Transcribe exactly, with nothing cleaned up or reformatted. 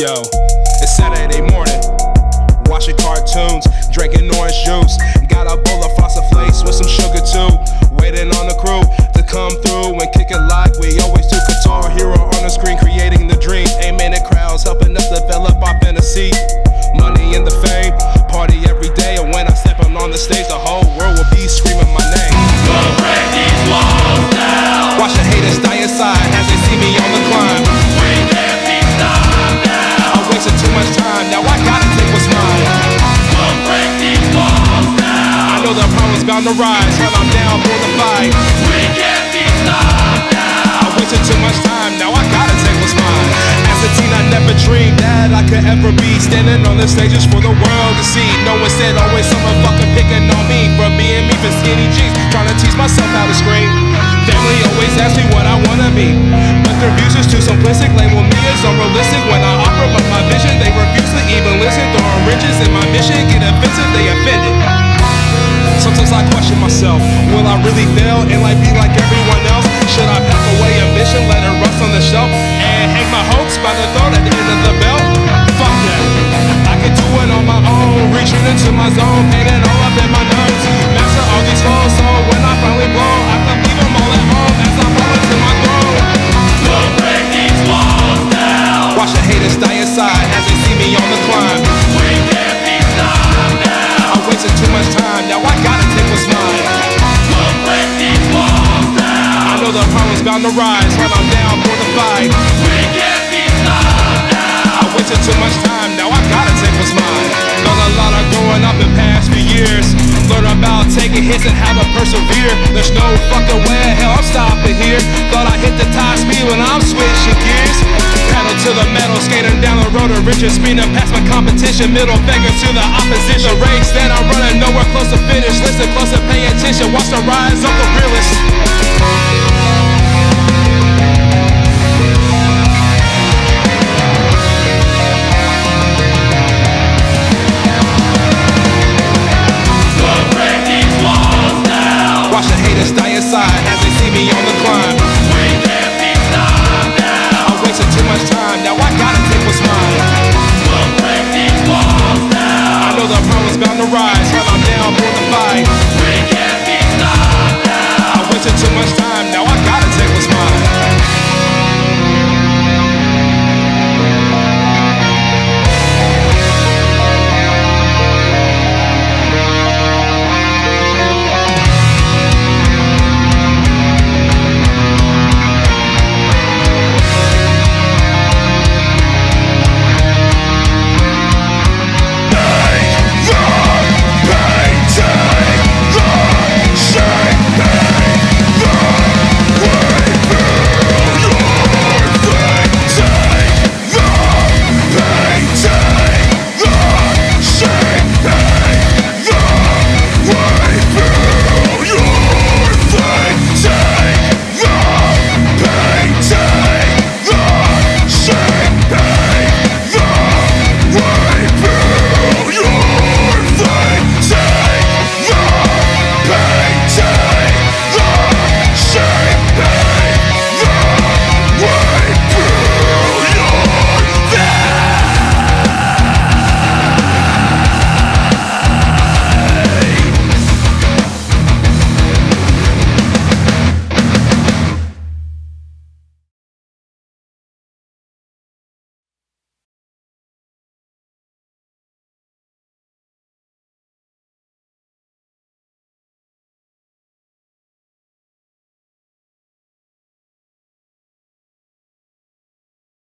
Yo, it's Saturday morning, watching cartoons, drinking orange juice. Got a bowl of frosted flakes with some sugar too. Waiting on the crew to come through and kick it like we always do. Guitar hero on the screen, creating the dream. Aiming at crowds, helping us develop our fantasy. Money and the fame, party every day. And when I step on the stage, the whole world will be screaming my name. Gonna break these walls down. Watch the haters die inside as they see me on the climb. We can't be stopped now. I wasted too much time, now I gotta take what's mine. Gonna break these walls down. I know the problem's bound to rise when I'm down for the fight. We can't be stopped now. I wasted too much time, now I gotta take what's mine. As a teen I never dreamed that I could ever be standing on the stages for the world to see. No one said always someone fucking picking on me for being me for skinny jeans, trying to teach myself how to scream. Family always asks me what I wanna be, but their views is too simplistic. Label me as unrealistic when I offer up my vision. They refuse to even listen. Throwing riches in my mission, get offensive, they offended. Sometimes I question myself, will I really fail and like be like everyone else? Should I pack away ambition, let it rust on the shelf, and hang my hopes by the throat at the end of the belt? Fuck that, I can do it on my own, reaching into my zone, painting all up in my nose. Master all these flaws, so when I finally blow, I can leave them all at home as I fall into my throne. Gonna break these walls down. Watch the haters die inside as they see me on the climb. We can't be stopped now. I wasted too much time, now I gotta take what's mine. Gonna break these walls down. I know the problem's bound to rise when I'm down for the fight. We can't be stopped now. I wasted too much time, now I gotta take what's mine. Learned a lot of growing up in past few years. Learn about taking hits and how to persevere. There's no fucking way in hell I'm stopping here. Thought I hit the top speed when I'm switching gears. Pedal to the metal, skating down the road of riches, speeding past my competition, middle finger to the opposition. Race that I'm running, nowhere close to finish. Listen close and pay attention, watch the rise of the realest. Watch the haters die inside as they see me on the climb. We can't be stopped now. I wasted too much time, now I gotta take what's mine. Gonna break these walls down. I know the problem's bound to rise when I'm down for the fight. We can't be stopped now. I wasted too much time, now I